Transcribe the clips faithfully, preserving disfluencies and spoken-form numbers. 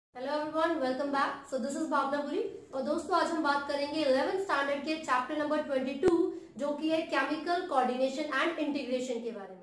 Hello everyone, welcome back. So this is Bhavna Puri और दोस्तों आज हम बात करेंगे इलेवेंथ स्टैंडर्ड के चैप्टर नंबर बाईस जो कि है केमिकल कोऑर्डिनेशन एंड इंटीग्रेशन के बारे में।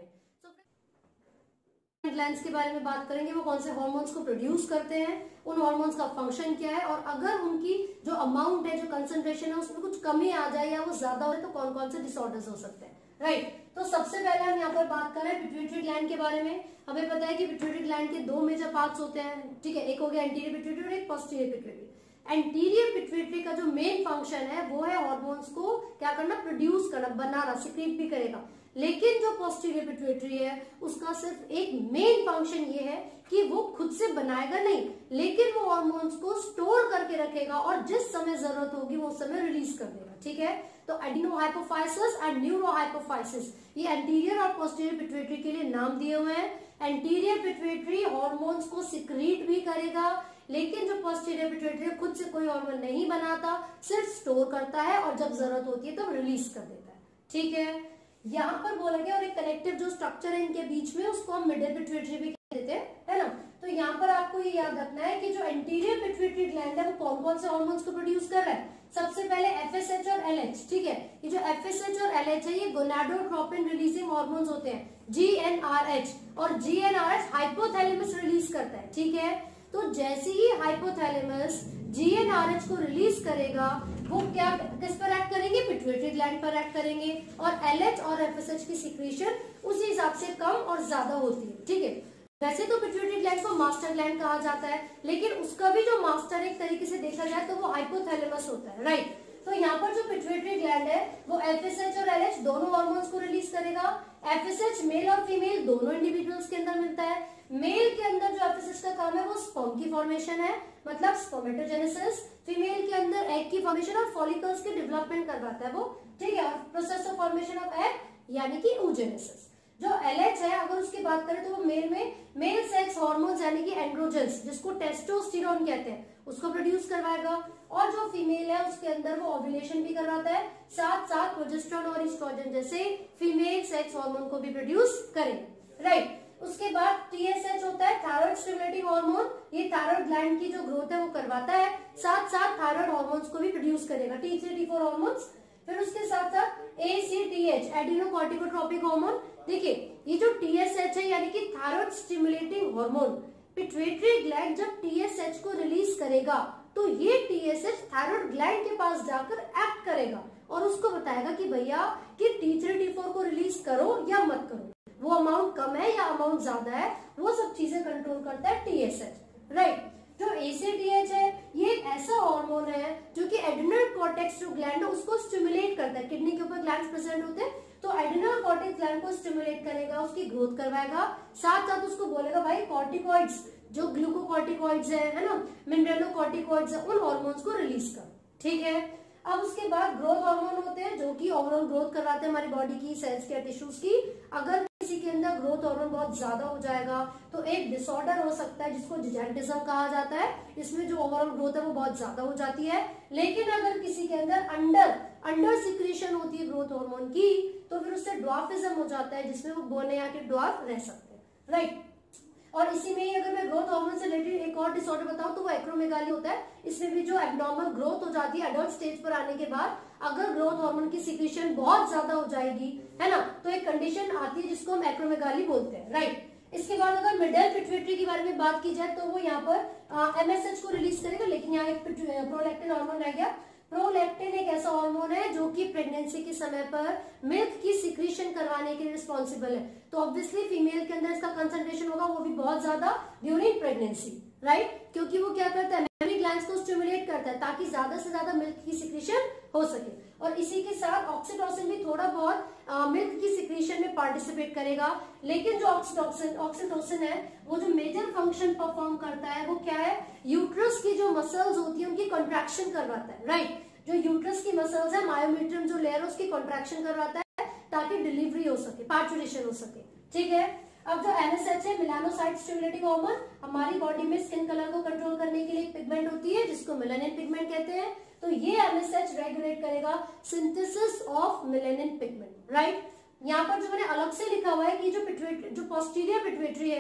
सो ग्लैंड्स के बारे में बात करेंगे, वो कौन से हार्मोन्स को प्रोड्यूस करते हैं, उन हार्मोन्स का फंक्शन क्या है और अगर उनकी जो अमाउंट है, जो कंसंट्रेशन है उसमें कुछ कमी आ जाए या वो ज्यादा हो तो कौन कौन से डिसऑर्डर्स हो सकते हैं। Right right. तो सबसे पहले हम यहाँ पर बात कर रहे हैं पिट्यूटरी ग्लैंड के बारे में। हमें पता है कि पिट्यूटरी ग्लैंड के दो मेजर पार्ट्स होते हैं, ठीक है। एक हो गया एंटीरियर पिट्यूटरी और एक पोस्टीरियर पिट्यूटरी। एंटीरियर पिट्यूटरी का जो मेन फंक्शन है वो है हार्मोन्स को क्या करना, प्रोड्यूस करना, बनाना, सिक्रीट भी करेगा। लेकिन जो पोस्टीरियर पिट्यूटरी है उसका सिर्फ एक मेन फंक्शन ये है कि वो खुद से बनाएगा नहीं, लेकिन वो हार्मोन्स को स्टोर करके रखेगा और जिस समय जरूरत होगी वो उस समय रिलीज कर देगा, ठीक है। तो एडिनोहाइपोफाइसिस एंड न्यूरोहाइपोफाइसिस ये एंटीरियर और पोस्टीरियर पिट्यूटरी के लिए नाम दिए हुए हैं। एंटीरियर पिट्यूटरी हार्मोन्स को सिक्रीट भी करेगा, लेकिन जो पोस्टीरियर पिट्यूटरी खुद से कोई हार्मोन नहीं बनाता, सिर्फ स्टोर करता है और जब जरूरत होती है तब तो रिलीज कर देता है, ठीक है। यहाँ पर बोला गया और एक कनेक्टिव जो स्ट्रक्चर है इनके बीच में उसको हम मिडिल पिट्यूटरी भी कहते हैं, है ना। तो यहाँ पर आपको ये याद रखना है कि जो एंटीरियर पिट्यूटरी ग्लैंड है वो कौन कौन से हार्मोन्स को प्रोड्यूस कर रहा है। सबसे पहले एफ एस एच और एल एच, ठीक है। ये जो एफ एस एच और एल एच है ये गोनाडोट्रोपिन रिलीजिंग हार्मोन्स होते हैं, जी एन आर एच, और G N R H hypothalamus release करता है, ठीक है। तो जैसे ही hypothalamus G N R H को रिलीज करेगा वो क्या किस पर एक्ट करेंगे, पिट्यूटरी ग्लैंड पर एक्ट करेंगे और एल एच और एफ एस एच की सिक्रीशन उसी हिसाब से कम और ज्यादा होती है, ठीक है। वैसे तो पिट्यूटरी ग्लैंड को मास्टर ग्लैंड कहा जाता है, लेकिन उसका भी जो मास्टर एक तरीके से देखा जाए तो वो हाइपोथैलेमस होता है, राइट। तो यहाँ पर जो पिट्यूटरी ग्लैंड है वो एफ एस एच और एल एच दोनों हार्मोन्स को रिलीज करेगा। एफ एस एच मेल और फीमेल दोनों इंडिविजुअल्स के अंदर मिलता है। मेल के अंदर जो एफ एस एच का काम है वो स्पर्म की फॉर्मेशन है, मतलब स्पर्मेटोजेनेसिस। फीमेल के अंदर एग की फॉर्मेशन और फॉलिकल्स के डेवलपमेंट करवाता है वो, ठीक है। Process of formation of egg यानी कि oogenesis। जो एल एच है अगर उसकी बात करें तो वो मेल में मेल सेक्स हार्मोन्स यानी कि एंड्रोजन्स, जिसको टेस्टोस्टेरोन कहते हैं, उसको प्रोड्यूस करवाएगा। और जो फीमेल है उसके अंदर वो ओव्यूलेशन भी करवाता है, साथ साथ प्रोजेस्टेरोन और एस्ट्रोजन जैसे फीमेल सेक्स हार्मोन को भी प्रोड्यूस करेगा, राइट। उसके बाद टी एस एच होता है थायराइड स्टिमुलेटिंग हार्मोन, ये थायराइड ग्लैंड की जो ग्रोथ है वो करवाता है, साथ साथ थायराइड हार्मोन्स को भी प्रोड्यूस करेगा, T three T four hormones. फिर उसके साथ साथ A C T H adrenocorticotropic hormone. देखिए ये जो टी एस एच है यानी कि thyroid stimulating hormone, pituitary gland जब टी एस एच को रिलीज करेगा तो ये T S H thyroid gland के पास जाकर एक्ट करेगा और उसको बताएगा कि भैया कि टी थ्री टी फोर को रिलीज करो या मत करो, वो अमाउंट कम है या अमाउंट ज्यादा है, वो सब चीजें कंट्रोल करता है टी एस एच, राइट। जो ए सी टी एच है ये एक ऐसा हार्मोन है जो कि एड्रिनल कॉर्टेक्स जो ग्लैंड है उसको स्टिमुलेट करता है। किडनी के ऊपर ग्लैंड्स प्रेजेंट होते हैं तो एड्रिनल कॉर्टेक्स ग्लैंड को स्टिमुलेट करेगा, उसकी ग्रोथ करवाएगा, साथ साथ उसको बोलेगा भाई कॉर्टिकॉइड्स जो ग्लूकोकॉर्टिकॉइड्स है, है ना, मिनरलोकॉर्टिकॉइड्स है, उन हार्मोन्स को रिलीज कर, ठीक है। अब उसके बाद ग्रोथ हार्मोन होते हैं जो कि ओवरऑल ग्रोथ करवाते हैं हमारी बॉडी की, सेल्स के, टिश्यूज की। अगर किसी के अंदर ग्रोथ हार्मोन बहुत ज्यादा हो जाएगा तो एक डिसऑर्डर हो सकता है जिसको जिजेंटिज्म कहा जाता है, इसमें जो ओवरऑल ग्रोथ है वो बहुत ज्यादा हो जाती है। लेकिन अगर किसी के अंदर अंडर अंडर सिक्रीशन होती है ग्रोथ हार्मोन की तो फिर उससे ड्वार्फिज्म हो जाता है, जिसमें वो बोने या के ड्वार्फ रह सकते हैं, राइट। और इसी में ही अगर मैं ग्रोथ हार्मोन से रिलेटेड एक और डिसऑर्डर बताऊं तो वो एक्रोमेगाली होता है। इसमें भी जो एब्नॉर्मल ग्रोथ हो जाती है एडल्ट स्टेज पर आने के बाद, अगर ग्रोथ हार्मोन की सिक्रीशन बहुत ज्यादा हो जाएगी, है ना, तो एक कंडीशन आती है जिसको हम एक्रोमेगाली बोलते हैं, राइट। इसके बाद अगर मिडिल पिट्यूटरी के बारे में बात की जाए तो वो यहाँ पर एम एस एच को रिलीज करेगा, लेकिन यहाँ एक प्रोलैक्टिन हार्मोन रह गया। प्रोलैक्टिन एक ऐसा हार्मोन है जो कि प्रेगनेंसी के समय पर मिल्क की सिक्रीशन करवाने के लिए रिस्पॉन्सिबल है, तो ऑब्वियसली फीमेल के अंदर इसका कंसंट्रेशन होगा वो भी बहुत ज्यादा ड्यूरिंग प्रेगनेंसी, राइट, क्योंकि वो क्या करता है मेमरी ग्लैंड्स को स्टिमुलेट करता है ताकि ज्यादा से ज्यादा मिल्क की सिक्रीशन हो सके। और इसी के साथ ऑक्सीटोसिन भी थोड़ा बहुत मिल्क की सिक्रीशन में पार्टिसिपेट करेगा, लेकिन जो ऑक्सीटोसिन ऑक्सीटोसिन है वो जो मेजर फंक्शन परफॉर्म करता है वो क्या है, यूट्रस की जो मसल्स होती है उनकी कॉन्ट्रैक्शन करवाता है, राइट। जो यूट्रस की मसल्स है, मायोमीट्रियम जो लेयर है उसकी कॉन्ट्रैक्शन करवाता है ताकि डिलीवरी हो सके, पार्चुरेशन हो सके, ठीक है। अब जो एम एस एच है मेलानोसाइट स्टिमुलेटिंग हार्मोन, हमारी बॉडी में स्किन कलर को कंट्रोल करने के लिए एक पिगमेंट होती है जिसको मेलानिन पिगमेंट कहते हैं, तो ये एम एस एच रेगुलेट करेगा synthesis of melanin pigment, right. यहाँ पर जो मैंने अलग से लिखा हुआ है कि जो पिट्यूटरी जो पोस्टीरियर पिट्यूटरी है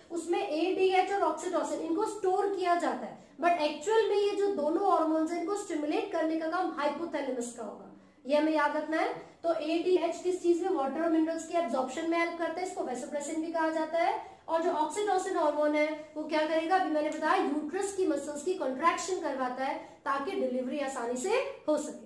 उसमें ए डी एच और ऑक्सीटोसिन इनको स्टोर किया जाता है, बट एक्चुअल में ये जो दोनों हार्मोन्स हैं इनको स्टिमुलेट करने का काम हाइपोथैलेमस का होगा, ये हमें याद रखना है। तो ए डी एच किस चीज में, वाटर और मिनरल्स की एब्जॉर्प्शन में हेल्प करता है, इसको वैसोप्रेसिन भी कहा जाता है। और जो ऑक्सीटोसिन हार्मोन है वो क्या करेगा, अभी मैंने बताया यूट्रस की मसल्स की कॉन्ट्रैक्शन करवाता है ताकि डिलीवरी आसानी से हो सके।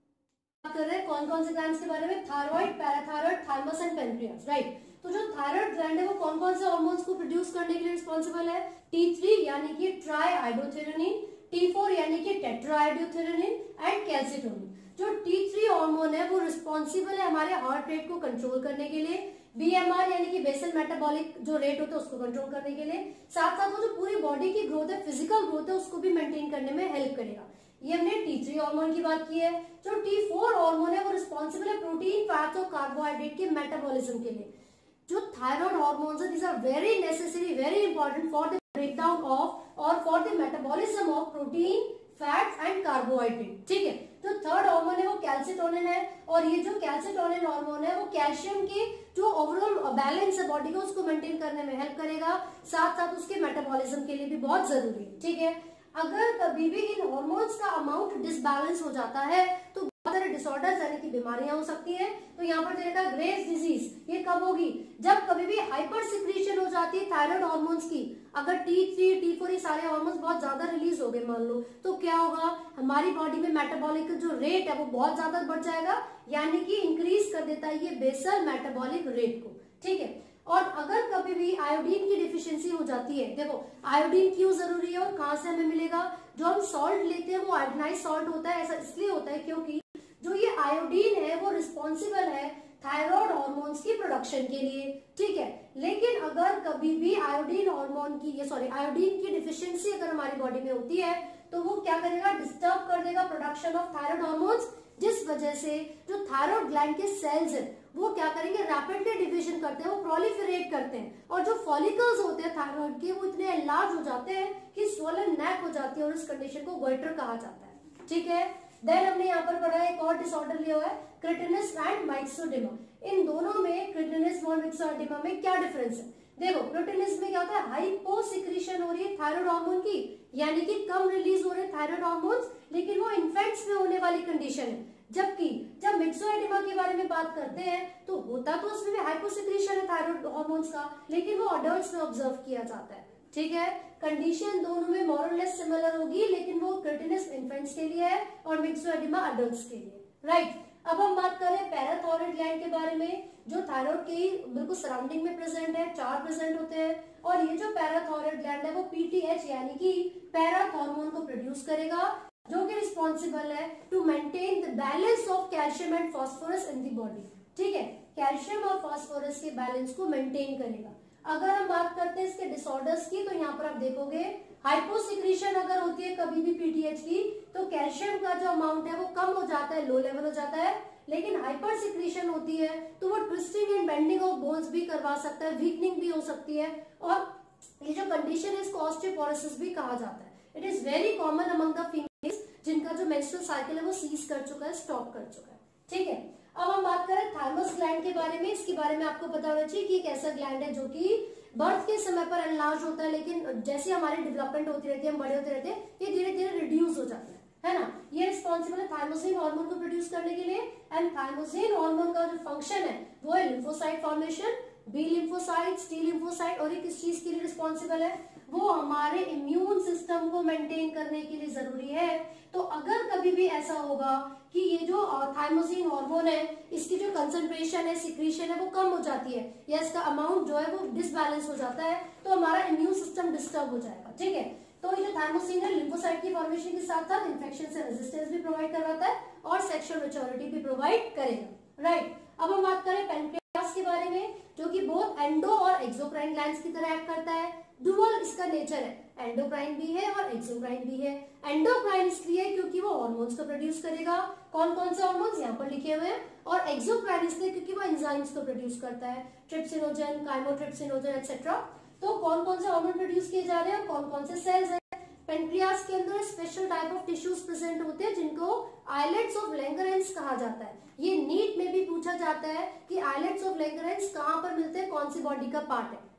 बात कर रहे हैं कौन कौन से ग्लैंड्स के बारे में, thyroid, parathyroid, thymus and pancreas, right. तो जो थायराइड ग्लैंड है वो कौन कौन से हार्मोन्स को प्रोड्यूस करने के लिए रिस्पॉन्सिबल है, टी थ्री यानी कि ट्राई आइडोथेरेनिन, टी फोर यानी कि टेट्रा आइडोथेरेनिन एंड कैल्सिटोनिन। जो टी थ्री हार्मोन है वो रिस्पॉन्सिबल है हमारे हार्ट रेट को कंट्रोल करने के लिए, बी एम आर यानी कि बेसल मेटाबॉलिक जो रेट होता है उसको कंट्रोल करने के लिए, साथ साथ वो जो पूरी बॉडी की ग्रोथ है, फिजिकल ग्रोथ है, उसको भी मेंटेन करने में हेल्प करेगा। ये हमने टी थ्री हार्मोन की बात की है। जो टी फोर हार्मोन है वो रिस्पॉन्सिबल है प्रोटीन, फैट्स और कार्बोहाइड्रेट के मेटाबॉलिज्म के लिए। जो थायराइड हार्मोन्स है these are very necessary, very important for the breakdown of और for the metabolism of protein, fats and carbohydrate, ठीक है। जो थर्ड हार्मोन है वो कैल्सिटोनिन है, और ये जो कैल्सिटोनिन हार्मोन है वो कैल्शियम के जो ओवरऑल बैलेंस है बॉडी का उसको मेंटेन करने में हेल्प करेगा, साथ साथ उसके मेटाबॉलिज्म के लिए भी बहुत जरूरी है, ठीक है। अगर कभी भी इन हार्मोन्स का अमाउंट डिसबैलेंस हो जाता है तो बहुत सारे डिसऑर्डर्स यानी कि बीमारियां हो सकती हैं। तो यहाँ पर देखा ग्रेव्स डिजीज, ये कब होगी, जब कभी भी हाइपर सिक्रीशन हो जाती है थायराइड हार्मोन्स की। अगर टी थ्री, टी फोर ये सारे हार्मोन्स बहुत ज्यादा रिलीज हो गए मान लो, तो क्या होगा, हमारी बॉडी में मेटाबॉलिक जो रेट है वो बहुत ज्यादा बढ़ जाएगा, यानी कि इंक्रीज कर देता है ये बेसल मेटाबॉलिक रेट को, ठीक है। और अगर कभी भी आयोडीन की डिफिशियंसी हो जाती है, देखो आयोडीन क्यों जरूरी है और कहां से हमें मिलेगा, जो हम सॉल्ट लेते हैं वो आयोडीनाइज सॉल्ट होता है, ऐसा इसलिए होता है क्योंकि जो ये आयोडीन है वो रिस्पॉन्सिबल है थायराइड हार्मोन्स की प्रोडक्शन के लिए, ठीक है। लेकिन अगर कभी भी आयोडीन हार्मोन की ये सॉरी आयोडीन की डिफिशियंसी अगर हमारी बॉडी में होती है तो वो क्या करेगा, डिस्टर्ब कर देगा प्रोडक्शन ऑफ थायराइड हार्मोन्स, जिस वजह से जो थायराइड ग्लैंड के सेल्स हैं वो क्या करेंगे, रैपिडली डिविजन करते हैं, वो प्रोलिफरेट करते हैं, और जो फॉलिकल्स होते हैं थायराइड के वो इतने एनलार्ज हो जाते हैं कि स्वोलन नेक हो जाती है, और इस कंडीशन को गोइटर कहा जाता है, ठीक है। देन हमने यहाँ पर पढ़ा एक और डिसऑर्डर लिया हुआ है क्रिटिनिस एंड माइक्सोडेमा। इन दोनों में, क्रिटिनिस और माइक्सोडेमा में क्या डिफरेंस है, देखो क्रिटिनिस में क्या होता है, हाइपो सिक्रीशन हो रही है थायराइड हार्मोन की, यानी कि कम रिलीज हो रहे थायराइड हार्मोन्स, लेकिन वो इन्फेंट्स में होने वाली कंडीशन है। जबकि जब मिक्सोएडिमा के बारे में बात करते हैं तो होता तो उसमें भी हाइपोसिक्रीशन है थायराइड हार्मोन्स का, लेकिन वो अडल्ट्स में ऑब्जर्व किया जाता है, ठीक है। कंडीशन दोनों में मोर और लेस सिमिलर होगी, लेकिन वो क्रिटिनिस इन्फेंट्स के लिए है और मिक्सोएडिमा अडल्ट्स के लिए, राइट। अब हम बात करें पैराथायरॉइड ग्लैंड के बारे में, जो थायराइड के बिल्कुल सराउंडिंग में प्रेजेंट है, चार प्रेजेंट होते हैं, और ये जो पैराथायरॉइड ग्लैंड है वो पीटीएच यानी कि पैराथ हार्मोन को प्रोड्यूस करेगा, जो कि रिस्पॉन्सिबल है to maintain the balance of calcium and phosphorus in the body, ठीक है। कैल्शियम और फास्फोरस के बैलेंस को मेंटेन करेगा। अगर हम बात करते हैं इसके डिसऑर्डर्स की, तो यहाँ पर आप देखोगे हाइपोसिक्रीशन अगर होती है कभी भी पीटीएच की, तो कैल्शियम का जो अमाउंट है वो कम हो जाता है, लो लेवल हो जाता है। लेकिन हाइपर सिक्रीशन होती है तो वो twisting and bending of bones भी करवा सकता है, वीकनिंग भी हो सकती है, और ये जो कंडीशन है इसको ऑस्टियोपोरोसिस भी कहा जाता है। It is very common among the females जिनका जो मेंस्ट्रुअल साइकिल है वो सीज कर चुका है, स्टॉप कर चुका है, ठीक है। अब हम बात करें थाइमस ग्लैंड के बारे में। इसके बारे में आपको पता होना चाहिए कि एक ऐसा ग्लैंड है जो कि बर्थ के समय पर एनलार्ज होता है, लेकिन जैसे हमारी डेवलपमेंट होती रहती है, हम बड़े होते रहते हैं, ये धीरे धीरे रिड्यूस हो जाता है, है ना। ये रिस्पॉन्सिबल है थाइमोसिन हार्मोन को प्रोड्यूस करने के लिए, एंड थाइमोसिन हार्मोन का जो फंक्शन है वो है lymphocyte formation, B lymphocyte, T lymphocyte, और ये किस चीज के लिए रिस्पॉन्सिबल है, वो हमारे इम्यून सिस्टम को मेंटेन करने के लिए जरूरी है। तो अगर कभी भी ऐसा होगा कि ये जो थाइमोसिन हार्मोन है इसकी जो कंसंट्रेशन है, सिक्रीशन है, वो कम हो जाती है, या इसका अमाउंट जो है वो डिसबैलेंस हो जाता है, तो हमारा इम्यून सिस्टम डिस्टर्ब हो जाएगा, ठीक है। तो ये जो थाइमोसिन है लिम्फोसाइट की फॉर्मेशन के साथ साथ इन्फेक्शन से रेजिस्टेंस भी प्रोवाइड करवाता है और सेक्सुअल मैच्योरिटी भी प्रोवाइड करेगा, राइट। अब हम बात करें पैनक्रियास के बारे में, जो कि बोथ एंडो और एक्सोक्राइन ग्लैंड्स की तरह एक्ट करता है। डुअल इसका नेचर है, एंडोक्राइन भी है और एक्सोक्राइन भी है। एंडोक्राइन इसलिए क्योंकि वो हार्मोन्स को प्रोड्यूस करेगा, कौन कौन से हार्मोन्स यहाँ पर लिखे हुए हैं, और एक्सोक्राइन इसलिए क्योंकि वो एंजाइम्स को प्रोड्यूस करता है, ट्रिप्सिनोजन, काइमोट्रिप्सिनोजन एक्सेट्रा। तो कौन कौन से हार्मोन प्रोड्यूस किए जा रहे हैं, कौन कौन से सेल्स हैं। पेनक्रियास के अंदर special type of tissues present होते हैं जिनको आइलेट्स ऑफ लैंगरेंस कहा जाता है। ये नीट में भी पूछा जाता है कि आइलेट्स ऑफ लैंगरेंस कहाँ पर मिलते हैं, कौन सी बॉडी का पार्ट है,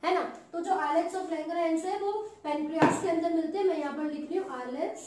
है ना। तो जो आइलेट्स ऑफ लैंगरहैंस है वो पेनक्रियास के अंदर मिलते हैं। मैं यहाँ पर लिख रही हूँ आइलेट्स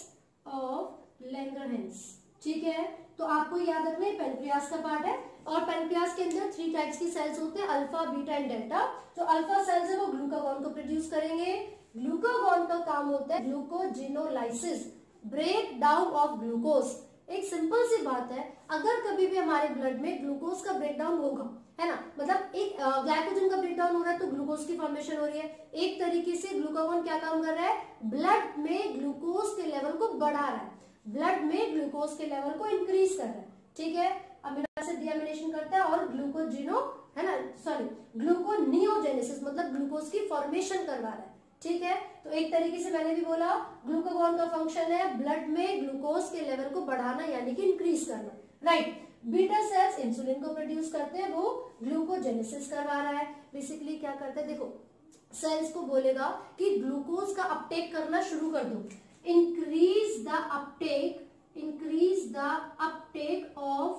ऑफ लैंगरहैंस, ठीक है। तो आपको याद रखना है पेनक्रियास का पार्ट है। और पेनक्रियास के अंदर थ्री टाइप्स की सेल्स होते हैं, अल्फा, बीटा एंड डेल्टा। जो अल्फा सेल्स है वो ग्लूकागॉन को प्रोड्यूस करेंगे। ग्लूकागॉन का काम होता है glucogenolysis, break down of glucose. एक सिंपल सी बात है, अगर कभी भी हमारे ब्लड में ग्लूकोज का ब्रेक डाउन होगा, है ना, मतलब एक ग्लाइकोजन का ब्रेक डाउन हो रहा है तो ग्लूकोज की फॉर्मेशन हो रही है। एक तरीके से ग्लूकागॉन क्या काम कर रहा है, ब्लड में ग्लूकोज के लेवल को बढ़ा रहा है, ब्लड में ग्लूकोज के लेवल को इंक्रीज कर रहा है, ठीक है। अमीनो एसिड डीएमिनेशन करता है और ग्लूकोजिनो, है ना, सॉरी ग्लूकोनियोजेनेसिस मतलब ग्लूकोज की फॉर्मेशन करवा रहा है, ठीक है। तो एक तरीके से मैंने भी बोला ग्लूकागॉन का फंक्शन है ब्लड में ग्लूकोज के लेवल को बढ़ाना यानी कि इंक्रीज करना, राइट। बीटा सेल्स इंसुलिन को प्रोड्यूस करते हैं, वो ग्लूकोजेनेसिस करवा रहा है। बेसिकली क्या करते हैं, देखो सेल्स को बोलेगा कि ग्लूकोज का अपटेक करना शुरू कर दो, increase the uptake, increase the uptake of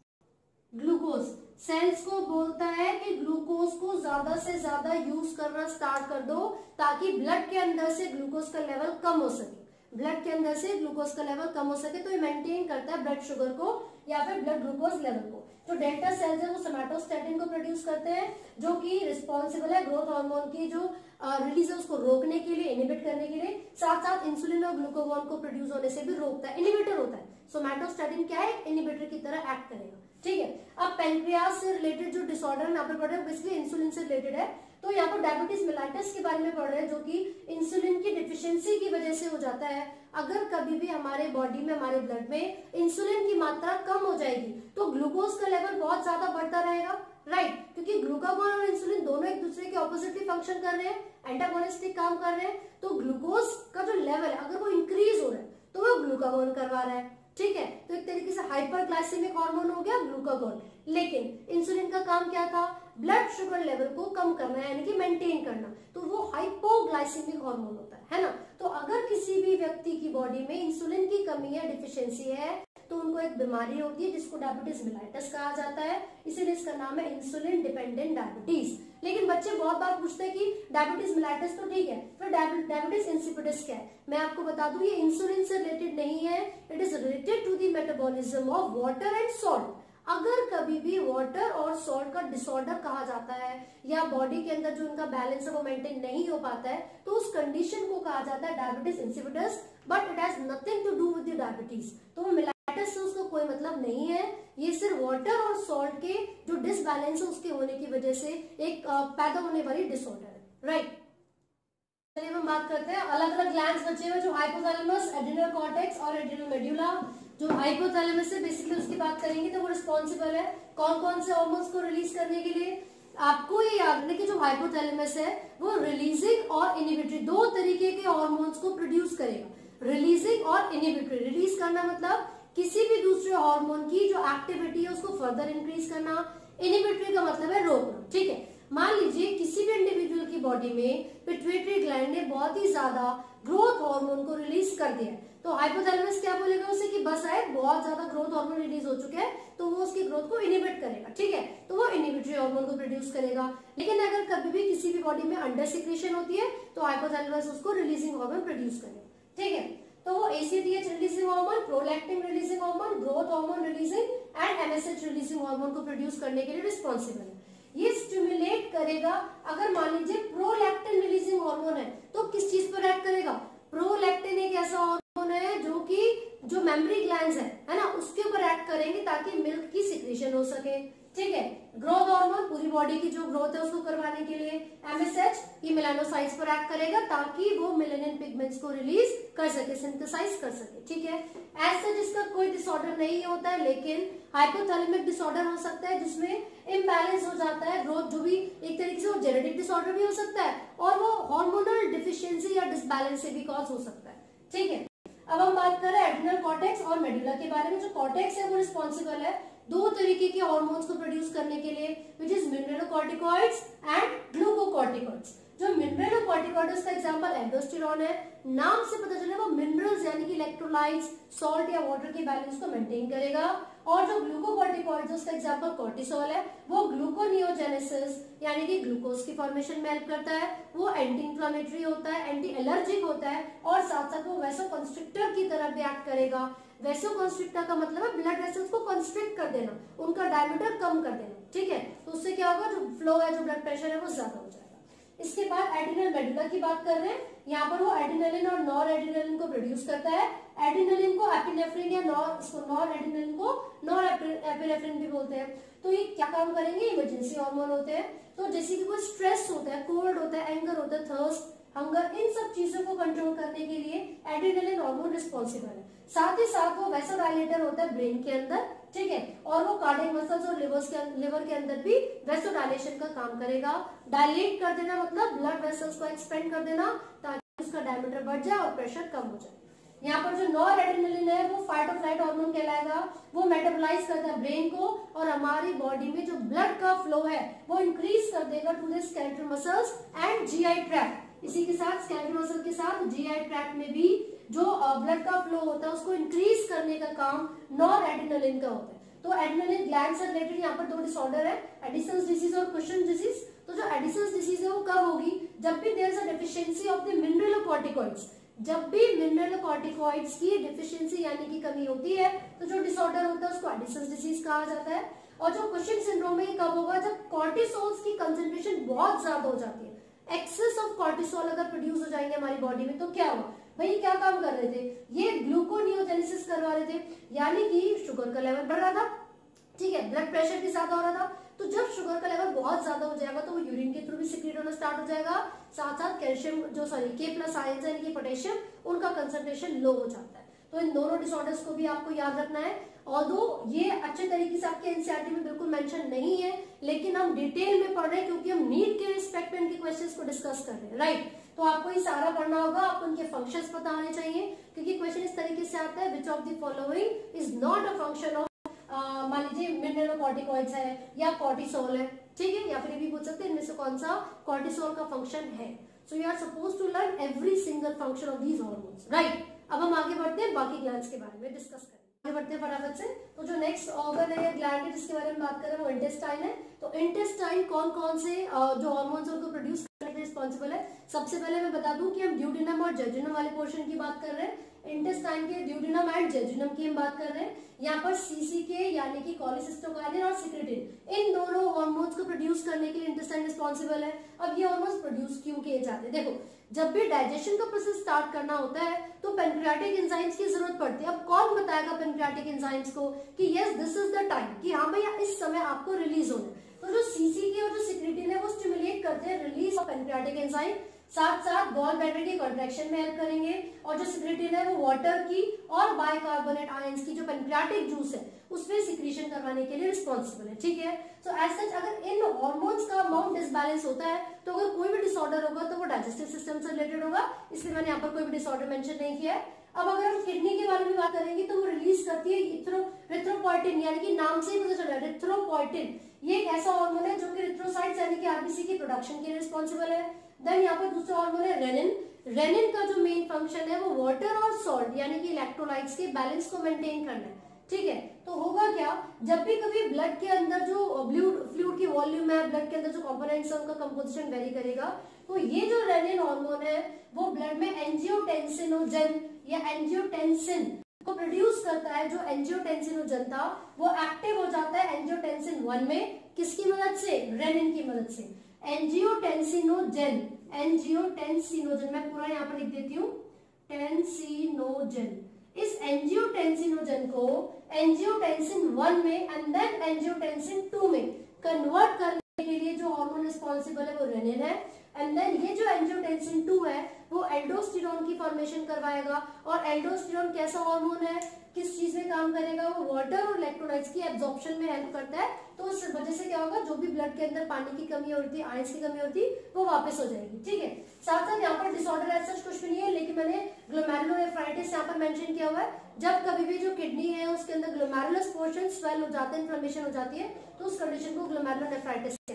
glucose. Cells को बोलता है कि ग्लूकोज को ज्यादा से ज्यादा यूज करना स्टार्ट कर दो ताकि ब्लड के अंदर से ग्लूकोज का लेवल कम हो सके, ब्लड के अंदर से ग्लूकोज का लेवल कम हो सके। तो ये मेंटेन करता है ब्लड शुगर को या फिर ब्लड ग्लूकोज लेवल को। जो डेल्टा सेल्स है वो सोमैटोस्टैटिन को प्रोड्यूस करते हैं, जो कि रिस्पॉन्सिबल है ग्रोथ हार्मोन की जो रिलीज है उसको रोकने के लिए, इनिबिट करने के लिए। साथ साथ इंसुलिन और ग्लूकागॉन को प्रोड्यूस होने से भी रोकता है, इनिबिटर होता है। सोमैटोस्टैटिन क्या है, इनिबिटर की तरह एक्ट करेगा, ठीक है। अब पेनक्रियास से रिलेटेड जो डिसऑर्डर यहाँ पर पढ़ रहे हैं बेसिकली इंसुलिन से रिलेटेड है। तो यहाँ पर डायबिटीज मेलाइटस के बारे में पढ़ रहे हैं, जो कि इंसुलिन की डिफिशियंसी की वजह से हो जाता है। अगर कभी भी हमारे बॉडी में, हमारे ब्लड में इंसुलिन की मात्रा कम हो जाएगी तो ग्लूकोज का लेवल बहुत ज्यादा बढ़ता रहेगा, राइट। क्योंकि ग्लूकागॉन और इंसुलिन दोनों एक दूसरे के ऑपोजिटली फंक्शन कर रहे हैं, एंटागोनिस्टिक काम कर रहे हैं। तो ग्लूकोज का जो लेवल है अगर वो इंक्रीज हो रहा है तो वो ग्लूकागॉन करवा रहा है, ठीक है। तो एक तरीके से हाइपरग्लाइसेमिक हार्मोन हो गया ग्लूकागॉन। लेकिन इंसुलिन का काम क्या था, ब्लड शुगर लेवल को कम करना है यानी कि मेंटेन करना। तो वो हाइपोग्लाइसेमिक हार्मोन होता है, है ना। तो अगर किसी भी व्यक्ति की बॉडी में इंसुलिन की कमी या डिफिशियंसी है तो उनको एक बीमारी होती है जिसको डायबिटीज मेलाइटस कहा जाता है, इसीलिए इसका नाम है इंसुलिन डिपेंडेंट डायबिटीज। लेकिन बच्चे बहुत बार पूछते हैं कि डायबिटीज मेलाइटस तो ठीक है, फिर डायबिटीज इंसिपिडस क्या है। मैं आपको बता दूं ये इंसुलिन से रिलेटेड नहीं है, it is related to the metabolism of water and salt. अगर कभी भी वाटर और सॉल्ट का डिसऑर्डर कहा जाता है या बॉडी के अंदर जो उनका बैलेंस है वो मेंटेन नहीं हो पाता है तो उस कंडीशन को कहा जाता है diabetes insipidus, but it has nothing to do with the diabetes. तो मेलाइटस से उसका कोई मतलब नहीं है, ये सिर्फ वाटर और सॉल्ट के जो डिसबैलेंस है उसके होने की वजह से एक पैदा होने वाली डिसऑर्डर है, राइट। चलिए हम बात करते हैं अलग अलग ग्लैंड्स बचे हुए, जो हाइपोथैलेमस, एड्रिनल कॉर्टेक्स और एड्रिनल मेडुला। जो हाइपोथैलेमस है बेसिकली उसकी बात करेंगे तो वो रिस्पॉन्सिबल है कौन कौन से हार्मोन्स को रिलीज करने के लिए। आपको ये याद रखना कि जो हाइपोथैलेमस है वो रिलीजिंग और इनिबिटरी दो तरीके के हार्मोन्स को प्रोड्यूस करेगा। रिलीजिंग और इनिबिटरी, रिलीज करना मतलब किसी भी दूसरे हार्मोन की जो एक्टिविटी है उसको फर्दर इंक्रीज करना, इनिबिटरी का मतलब है रोकना, ठीक है। मान लीजिए किसी भी इंडिविजुअल की बॉडी में पिट्यूटरी ग्लैंड ने बहुत ही ज्यादा ग्रोथ हार्मोन को रिलीज कर दिया है तो हाइपोथैलेमस क्या बोलेगा उसे कि बस है बहुत ज्यादा ग्रोथ हार्मोन रिलीज हो चुके हैं तो वो उसकी ग्रोथ को इनिबिट करेगा, ठीक है। तो वो इनिबिटरी हार्मोन को प्रोड्यूस करेगा। लेकिन अगर कभी भी किसी भी बॉडी में अंडर सिक्रेशन होती है तो हाइपोथैलेमस उसको रिलीजिंग हार्मोन प्रोड्यूस करेगा, ठीक है। तो वो ACTH releasing hormone, prolactin releasing hormone, growth hormone releasing and MSH releasing hormone को प्रोड्यूस करने के लिए रिस्पॉन्सिबल है। ये स्टिमुलेट करेगा, अगर मान लीजिए प्रोलैक्टिन रिलीजिंग हार्मोन है तो किस चीज पर एक्ट करेगा। प्रोलैक्टिन एक ऐसा हार्मोन है जो कि जो मेमोरी ग्लैंड्स है है ना उसके ऊपर एक्ट करेंगे ताकि मिल्क की सिक्रेशन हो सके, ठीक है। ग्रोथ हार्मोन पूरी बॉडी की जो ग्रोथ है उसको करवाने के लिए। एमएसएच ये मेलानोसाइट्स पर एक्ट करेगा ताकि वो मेलानिन पिगमेंट्स को रिलीज कर सके, सिंथेसाइज कर सके, ठीक है। ऐसे जिसका कोई डिसऑर्डर नहीं होता है लेकिन हाइपोथैलेमिक डिसऑर्डर हो सकता है जिसमें इम्बैलेंस हो जाता है ग्रोथ, जो भी एक तरीके से वो जेनेटिक डिसऑर्डर भी हो सकता है और वो हार्मोनल डिफिशियंसी या डिसबैलेंस से भी कॉज हो सकता है, ठीक है। अब हम बात कर रहे हैं एड्रिनल कॉर्टेक्स और मेडुला के बारे में। जो कॉर्टेक्स है वो रिस्पॉन्सिबल है दो तरीके के हार्मोन्स को प्रोड्यूस करने के लिए, which is mineralocorticoids and glucocorticoids. जो मिनरलोकॉर्टिकॉइड्स का एग्जांपल एल्डोस्टेरॉन है, नाम से पता चले वो मिनरल्स यानी कि इलेक्ट्रोलाइट्स, सॉल्ट या वाटर की बैलेंस को मेंटेन करेगा। और जो ग्लूकोकॉर्टिकॉइड्स उसका एग्जांपल कॉर्टिसोल है, वो ग्लूकोनियोजेनेसिस यानी कि ग्लूकोज की फॉर्मेशन में हेल्प करता है, वो एंटी इंफ्लेमेटरी होता है, एंटी एलर्जिक होता है और साथ साथ वो वैसोकंस्ट्रिक्टर की तरह भी एक्ट करेगा। वैसोकंस्ट्रिक्टर का मतलब है ब्लड वेसल्स को कंस्ट्रिक्ट कर देना, उनका डायमीटर कम कर देना, ठीक है। तो उससे क्या होगा, जो फ्लो है, जो ब्लड प्रेशर है वो ज्यादा हो जाएगा। इसके बाद एड्रिनल मेडुला की बात कर रहे हैं, यहाँ पर वो एड्रिनलिन और नॉर एड्रिनलिन को प्रोड्यूस करता है। एड्रिनलिन को एपिनेफ्रिन या नॉर इसको नॉर एड्रिनलिन को नॉर एपिनेफ्रिन भी बोलते हैं। तो ये क्या काम करेंगे, इमरजेंसी हार्मोन होते हैं। तो जैसे कि कोई स्ट्रेस होता है, कोल्ड होता है, एंगर होता है, थर्स्ट, हंगर, इन सब चीजों को कंट्रोल करने के लिए एड्रिनलिन हार्मोन रिस्पॉन्सिबल है। साथ ही साथ वो वैसोडायलेटर होता है ब्रेन के अंदर, ठीक है, और वो कार्डियक मसल्स और लिवर्स के लिवर के अंदर भी वैसोडायलेशन का काम करेगा। डायलेट कर देना मतलब ब्लड वेसल्स को एक्सपेंड कर देना ताकि उसका डायमीटर बढ़ जाए और प्रेशर कम हो जाए। यहाँ पर जो नॉर एड्रिनलिन है वो फाइट और फ्लाइट हार्मोन कहलाएगा, वो मेटाबोलाइज करता है ब्रेन को और हमारी बॉडी में जो ब्लड का फ्लो है वो इंक्रीज कर देगा to the skeletal muscles and GI tract. इसी के साथ स्केलेटल मसल के साथ जीआई ट्रैक्ट में भी जो ब्लड का फ्लो होता है उसको इंक्रीज करने का काम नॉर एड्रिनलिन का होता है। तो एड्रिनलिन ग्लैंड से रिलेटेड यहाँ पर दो डिसऑर्डर है, एडिसन्स डिसीज और कुशन डिसीज। तो जो एडिसन्स डिसीज है वो कब होगी, जब भी there is a deficiency of the mineralocorticoids, जब भी मिनरलोकॉर्टिकॉइड्स की डेफिशिएंसी यानी कि कमी होती है तो जो डिसऑर्डर होता है उसको एडिसन्स डिसीज कहा जाता है। और जो कुशन सिंड्रोम है कब होगा, जब कॉर्टिसोल्स की कंसेंट्रेशन बहुत ज्यादा हो जाती है, एक्सेस ऑफ कॉर्टिसोल अगर प्रोड्यूस हो जाएंगे हमारी बॉडी में तो क्या होगा, भाई क्या काम कर रहे थे, ये ग्लूकोनियोजेनेसिस करवा रहे थे, यानी कि शुगर का लेवल बढ़ रहा था, ठीक है, ब्लड प्रेशर भी ज्यादा हो रहा था। तो जब शुगर का लेवल बहुत ज्यादा हो जाएगा तो वो यूरिन के थ्रू भी सिक्रीट होना स्टार्ट हो जाएगा। साथ साथ कैल्शियम जो सॉरी के प्लस आयंस यानी कि पोटेशियम, उनका कंसंट्रेशन लो हो जाता है। तो इन दोनों डिसऑर्डर्स को भी आपको याद रखना है। ऑल्दो ये अच्छे तरीके से आपके एनसीईआरटी में बिल्कुल मेंशन नहीं है, लेकिन हम डिटेल में पढ़ रहे हैं क्योंकि हम नीट के रिस्पेक्ट में इनके क्वेश्चंस को डिस्कस कर रहे हैं, राइट। तो आपको ये सारा पढ़ना होगा, आपको इनके फंक्शंस पता होने चाहिए क्योंकि क्वेश्चन इस तरीके से आता है, which of the following is not a function of, मान लीजिए मिनरलोकॉर्टिकॉइड्स है या कॉर्टिसोल है, ठीक है, या फिर भी पूछ सकते हैं इनमें से कौन सा कॉर्टिसोल का फंक्शन है। So you are suppose to learn every single function of these hormones, right. अब हम आगे बढ़ते हैं, बाकी ग्लैंड्स के बारे में डिस्कस करें, आगे बढ़ते हैं फटाफट से। तो जो नेक्स्ट ऑर्गन है या ग्लैंड है जिसके बारे में बात करें वो इंटेस्टाइन है। तो इंटेस्टाइन कौन कौन से जो हार्मोन्स उनको प्रोड्यूस करने के लिए रिस्पॉन्सिबल है। सबसे पहले मैं बता दूं कि हम ड्यूडेनम और जेजुनम वाले पोर्शन की बात कर रहे हैं। इंटेस्टाइन के ड्यूडेनम एंड जेजुनम की हम बात कर रहे हैं। यहाँ पर सीसीके यानी कि कोलेसिस्टोकाइनिन और सिक्रेटिन, इन दोनों हार्मोन्स को प्रोड्यूस करने के लिए इंटेस्टाइन रिस्पॉन्सिबल है। अब ये हार्मोन्स प्रोड्यूस क्यों किए जाते हैं, देखो जब भी डाइजेशन का प्रोसेस स्टार्ट करना होता है तो पेनक्रियाटिक एंजाइम्स की जरूरत पड़ती है। अब कौन बताएगा पेनक्रियाटिक एंजाइम्स को कि yes this is the time कि हाँ भैया इस समय आपको रिलीज होना है। तो जो सीसीके और जो सिक्रेटिन है वो स्टिमुलेट करते हैं रिलीज ऑफ पेनक्रियाटिक एंजाइम, साथ साथ गॉल ब्लैडर की कॉन्ट्रैक्शन में हेल्प करेंगे। और जो सिक्रेटिन है वो वाटर की और बाइकार्बोनेट आयंस की जो पेनक्रियाटिक जूस है उसमें सिक्रीशन करवाने के लिए रिस्पॉन्सिबल है, ठीक है। सो एज सच अगर इन हार्मोन्स का अमाउंट डिसबैलेंस होता है तो अगर कोई भी डिसऑर्डर होगा तो वो डाइजेस्टिव सिस्टम से रिलेटेड होगा, इसलिए मैंने यहाँ पर कोई भी डिसऑर्डर मेंशन नहीं किया है। अब अगर हम किडनी के बारे में बात करेंगे तो वो रिलीज करती है इरिथ्रोपोइटिन, यानी कि नाम से ही पता चल रहा है इरिथ्रोपोइटिन। ये एक ऐसा हार्मोन है जो कि इरिथ्रोसाइट्स यानी कि आरबीसी की प्रोडक्शन के लिए रिस्पॉन्सिबल है। देन यहाँ पर दूसरा हार्मोन है रेनिन। रेनिन का जो मेन फंक्शन है वो वाटर और सॉल्ट यानी कि इलेक्ट्रोलाइट्स के बैलेंस को मेंटेन करना है, ठीक है। तो होगा क्या, जब भी कभी ब्लड के अंदर जो फ्लूइड की वॉल्यूम है, ब्लड के अंदर जो कंपोनेंट्स है उनका कंपोजिशन वेरी करेगा, तो ये जो रेनिन हार्मोन है वो ब्लड में एंजियोटेंसिनोजन या एंजियोटेंसिन को प्रोड्यूस करता है। जो एंजियोटेंसिनोजन था वो एक्टिव हो जाता है एंजियोटेंसिन वन में, किसकी मदद से, रेनिन की मदद से। एंजियोटेंसिनोजन, एंजियोटेंसिनोजन मैं पूरा यहाँ पर लिख देती हूँ, टेंसिनोजन। इस एंजियोटेंसिनोजन को एंजियोटेंसिन वन में एंड देन एंजियोटेंसिन टू में कन्वर्ट करने के लिए जो हार्मोन रिस्पॉन्सिबल है वो रेनिन है। एंड देन ये जो एंजियोटेंसिन टू है वो एल्डोस्टेरोन की फॉर्मेशन करवाएगा। और एल्डोस्टेरोन कैसा हार्मोन है, किस चीज में काम करेगा, वो वाटर और इलेक्ट्रोलाइट्स की एब्जॉर्प्शन में हेल्प करता है। तो उस वजह से क्या होगा, जो भी ब्लड के अंदर पानी की कमी होती है, आयंस की कमी होती है, वो वापस हो जाएगी, ठीक है। साथ साथ यहाँ पर डिसऑर्डर ऐसा कुछ भी नहीं है, लेकिन मैंने ग्लोमेरुलोनेफ्राइटिस यहाँ पर मेंशन किया हुआ है। जब कभी भी जो किडनी है उसके अंदर ग्लोमेरुलस पोर्शन स्वेल हो जाता है, इन्फ्लेमेशन हो जाती है, तो उस कंडीशन को ग्लोमेरुलोनेफ्राइटिस कहते हैं।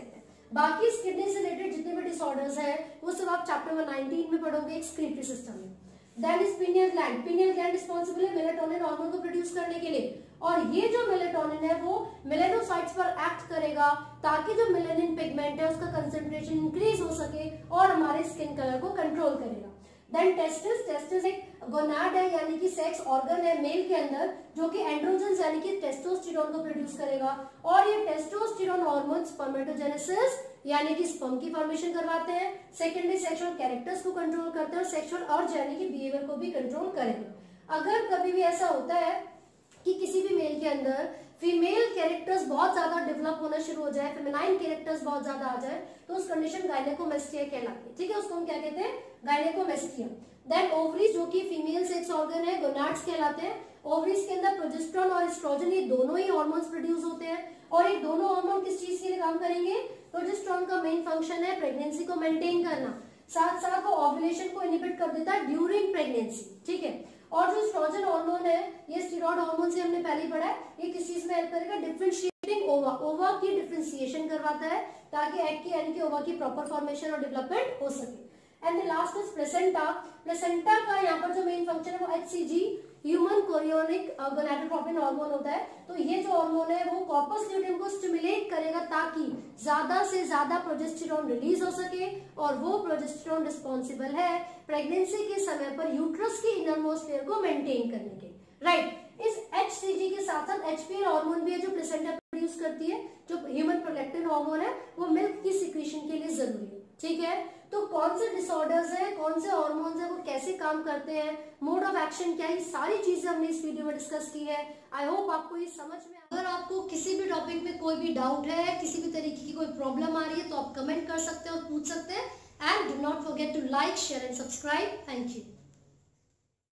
बाकी इस किडनी से रिलेटेड जितने भी डिसऑर्डर्स हैं वो सब आप चैप्टर नंबर नाइनटीन में पढ़ोगे एक्सक्रीटरी सिस्टम में। Then is pineal gland. Pineal gland responsible है मेलेटोनिन हार्मोन को प्रोड्यूस करने के लिए, और ये जो मेलेटोनिन है वो मेलेनोसाइट्स पर एक्ट करेगा ताकि जो मेलेनिन पिगमेंट है उसका कंसंट्रेशन इंक्रीज हो सके और हमारे स्किन कलर को कंट्रोल करेगा। Then testis. टेस्टिस एक गोनाड है यानी कि सेक्स ऑर्गन है मेल के अंदर जो कि एंड्रोजन्स यानी कि टेस्टोस्टेरोन को प्रोड्यूस करेगा, और ये टेस्टोस्टेरोन हार्मोन स्पर्मेटोजेनेसिस यानी कि स्पर्म की फॉर्मेशन करवाते हैं, सेकेंडरी सेक्सुअल कैरेक्टर्स को कंट्रोल करते हैं और सेक्सुअल अर्ज यानी कि बिहेवियर को भी कंट्रोल करेंगे। अगर कभी भी ऐसा होता है कि किसी भी मेल के अंदर फीमेल कैरेक्टर्स बहुत ज्यादा डेवलप होना शुरू हो जाए, फेमिनाइन कैरेक्टर्स बहुत ज्यादा आ जाए, तो उस कंडीशन गायनेकोमेस्टिया कहलाती है। ठीक है, उसको हम क्या कहते हैं, गायनेकोमेस्टिया। देन ओवरीज जो कि फीमेल सेक्स ऑर्गन है, गोनाड्स कहलाते हैं। ओवरीज के अंदर प्रोजेस्टेरोन और एस्ट्रोजन ये दोनों ही हार्मोन्स प्रोड्यूस होते हैं, और ये दोनों हार्मोन किस चीज के लिए काम करेंगे, प्रोजेस्टेरोन का मेन फंक्शन है प्रेगनेंसी को मेंटेन करना, साथ साथ वो ओव्यूलेशन को इनहिबिट कर देता है ड्यूरिंग प्रेगनेंसी। ठीक है, और जो एस्ट्रोजन हार्मोन है ये स्टेरॉइड हार्मोन से हमने पहले पढ़ा है, ये किस चीज में हेल्प करेगा, डिफरेंशिएटिंग ओवा, ओवा की डिफरेंशिएशन करवाता है ताकि एग की यानी कि ओवा की प्रॉपर फॉर्मेशन और डेवलपमेंट हो सके। And the last is placenta. Placenta का यहाँ पर जो मेन फंक्शन है वो HCG human chorionic gonadotropin hormone होता है। तो ये जो हार्मोन है वो कॉर्पस ल्यूटियम को स्टिमुलेट करेगा ताकि ज्यादा से ज्यादा प्रोजेस्टेरोन रिलीज हो सके, और वो प्रोजेस्टेरोन रिस्पॉन्सिबल है प्रेगनेंसी के समय पर यूट्रस की इनर मोस्ट लेयर को मेंटेन करने के। Right right. इस एचसीजी के साथ साथ एचपीएल हार्मोन भी है जो प्लेसेंटा प्रोड्यूस करती है, जो ह्यूमन प्रोलैक्टिन हार्मोन है वो मिल्क की सिक्रीशन के लिए जरूरी है। ठीक है, तो कौन से डिसऑर्डर्स है, कौन से हार्मोन्स है, वो कैसे काम करते हैं, मोड ऑफ एक्शन क्या है, ये सारी चीजें हमने इस वीडियो में डिस्कस की है। आई होप आपको ये समझ में। अगर आपको किसी भी टॉपिक में कोई भी डाउट है, किसी भी तरीके की कोई प्रॉब्लम आ रही है, तो आप कमेंट कर सकते हैं और पूछ सकते हैं। And do not forget to like, share and subscribe. Thank you.